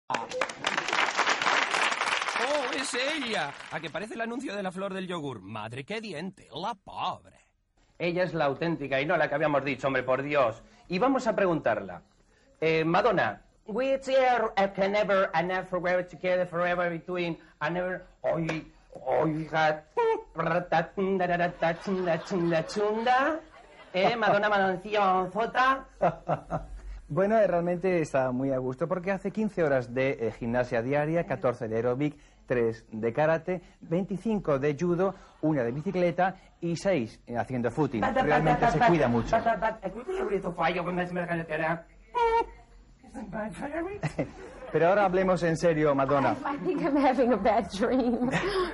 ¡Oh, es ella! A que parece el anuncio de la flor del yogur. Madre, qué diente, la pobre. Ella es la auténtica y no la que habíamos dicho, hombre, por Dios. Y vamos a preguntarla. Madonna, which year can never and never forever together forever between and never... Madonna Manoncillo Zota. Bueno, realmente está muy a gusto porque hace 15 horas de gimnasia diaria, 14 de aeróbic, 3 de karate, 25 de judo, 1 de bicicleta y 6 haciendo footing. Realmente se cuida mucho. Pero ahora hablemos en serio, Madonna. I think I'm having a bad dream.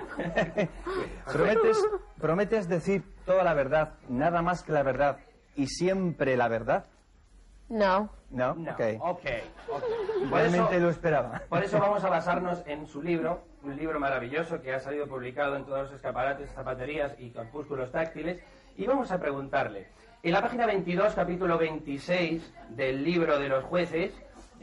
¿Prometes decir toda la verdad, nada más que la verdad y siempre la verdad? No. No, No. Ok. Realmente lo esperaba. Por eso vamos a basarnos en su libro, un libro maravilloso que ha salido publicado en todos los escaparates, zapaterías y corpúsculos táctiles, y vamos a preguntarle. En la página 22, capítulo 26 del libro de los jueces,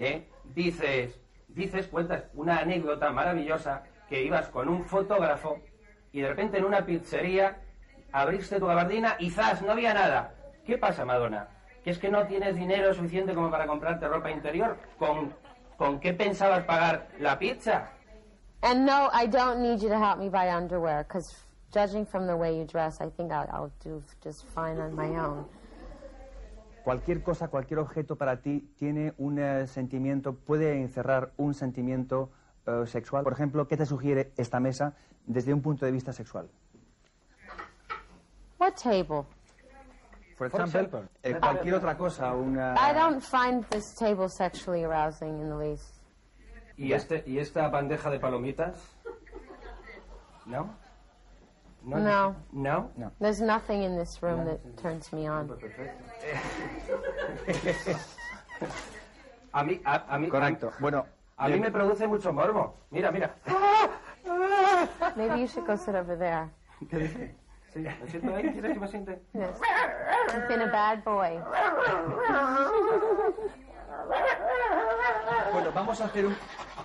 cuentas una anécdota maravillosa que ibas con un fotógrafo y de repente en una pizzería abriste tu gabardina y ¡zas! No había nada. ¿Qué pasa, Madonna? ¿Que es que no tienes dinero suficiente como para comprarte ropa interior? ¿Con qué pensabas pagar la pizza? And no, I don't need you to help me buy underwear, because judging from the way you dress, I think I'll do just fine on my own. Cualquier cosa, cualquier objeto para ti tiene un sentimiento, puede encerrar un sentimiento sexual. Por ejemplo, ¿qué te sugiere esta mesa desde un punto de vista sexual? What table? Por ejemplo, cualquier otra cosa, una... I don't find this table sexually arousing in the least. ¿Y esta bandeja de palomitas? ¿No? No. ¿No? No. There's nothing in this room that turns me on. A mí, Correcto. Bueno, a mí me produce mucho morbo. Mira. Maybe you should go sit over there. ¿Qué dice? Sí, ¿me siento ahí? ¿Quieres que me siente? Yes. You've been a bad boy. Bueno, vamos a hacer un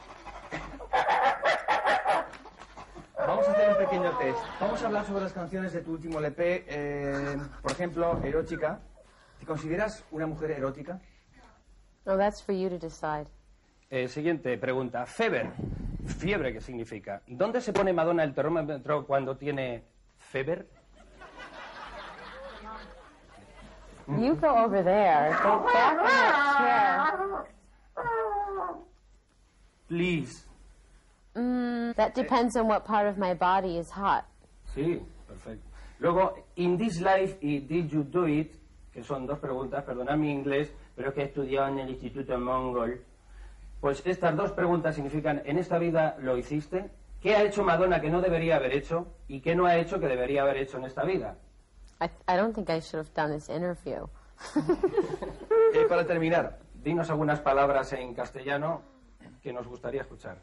pequeño test. Vamos a hablar sobre las canciones de tu último LP. Por ejemplo, Erótica. ¿Te consideras una mujer erótica? No, that's for you to decide. Siguiente pregunta. Fiebre, ¿qué significa? ¿Dónde se pone Madonna el termómetro cuando tiene fever? You go over there. Go back in that chair. Please. That depends on what part of my body is hot. Sí, perfecto. Luego, in this life y did you do it, que son dos preguntas, perdona mi inglés, pero que he estudiado en el Instituto Mongol. Pues estas dos preguntas significan, ¿en esta vida lo hiciste? ¿Qué ha hecho Madonna que no debería haber hecho? ¿Y qué no ha hecho que debería haber hecho en esta vida? I don't think I should have done this interview. Para terminar, Dinos algunas palabras en castellano que nos gustaría escuchar.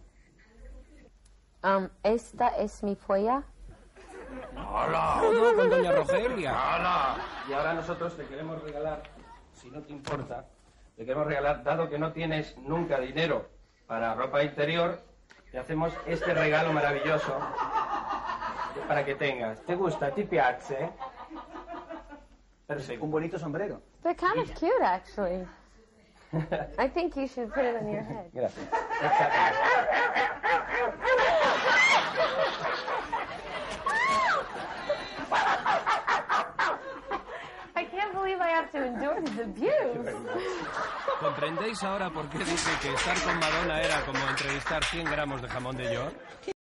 Esta es mi polla. ¡Hola! Todo con doña Rogelia. ¡Hola! Y ahora nosotros te queremos regalar, si no te importa, te queremos regalar, dado que no tienes nunca dinero para ropa interior, te hacemos este regalo maravilloso para que tengas. ¿Te gusta? ¿Ti piace? Perfecto. un bonito sombrero. They're kind of cute, actually. I think you should put it on your head. Gracias. I can't believe I have to endure this abuse. ¿Comprendéis ahora por qué dice que estar con Madonna era como entrevistar 100 gramos de jamón de York?